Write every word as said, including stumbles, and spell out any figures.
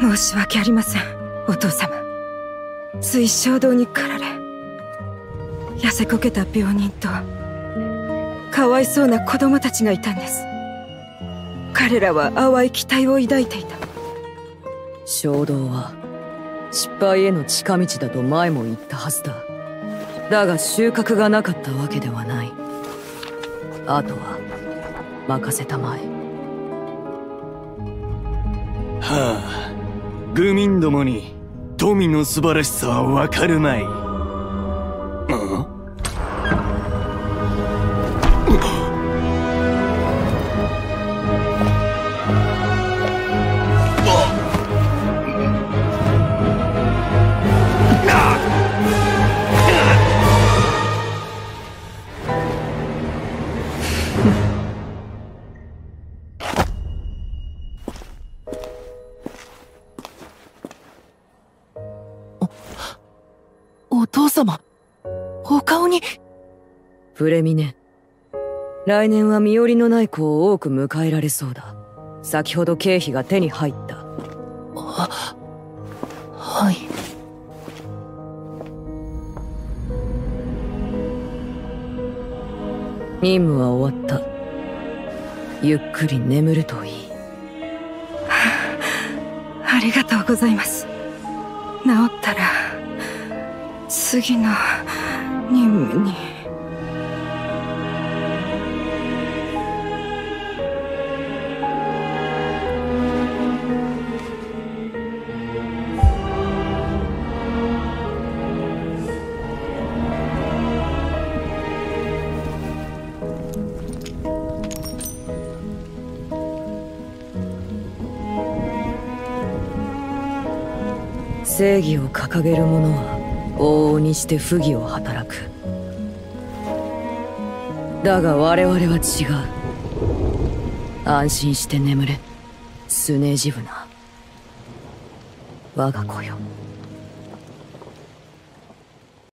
申し訳ありません、お父様。つい衝動に駆られ、痩せこけた病人とかわいそうな子供たちがいたんです。彼らは淡い期待を抱いていた。 衝動は失敗への近道だと前も言ったはずだ。だが収穫がなかったわけではない。あとは任せたまえ。 はあ、愚民どもに富の素晴らしさはわかるまい。ん？ お父様、お顔に。 フレミネ、来年は身寄りのない子を多く迎えられそうだ。先ほど経費が手に入った。 あ、はい。 任務は終わった。ゆっくり眠るといい。 ありがとうございます。治ったら次の任務に。 正義を掲げる者は往々にして不義を働く。だが我々は違う。安心して眠れ、スネジブナ。我が子よ。